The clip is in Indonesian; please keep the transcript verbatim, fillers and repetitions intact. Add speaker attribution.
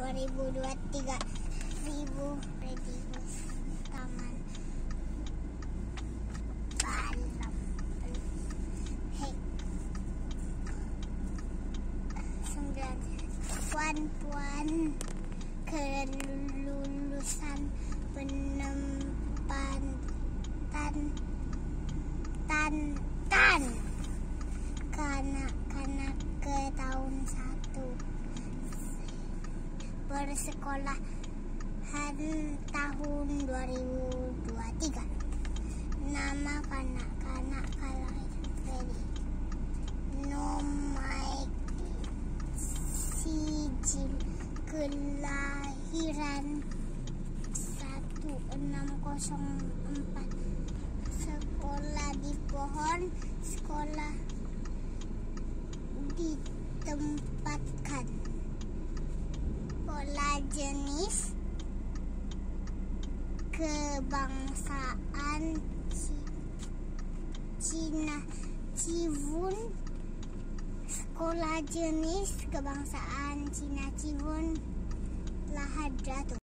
Speaker 1: dua ribu dua puluh tiga. Ribu Redigus Taman Balam. Hei, sembilan puan-puan kelulusan penempatan tan tan kanak-kanak ke tahun satu bersekolahan tahun dua ribu dua puluh tiga. Nama kanak-kanak kelahiran Nomai Sijil kelahiran seribu enam ratus empat. Sekolah di pohon, sekolah ditempatkan. Pola jenis kebangsaan Cina Cibun. Sekolah jenis kebangsaan Cina Cibun Lahadratu.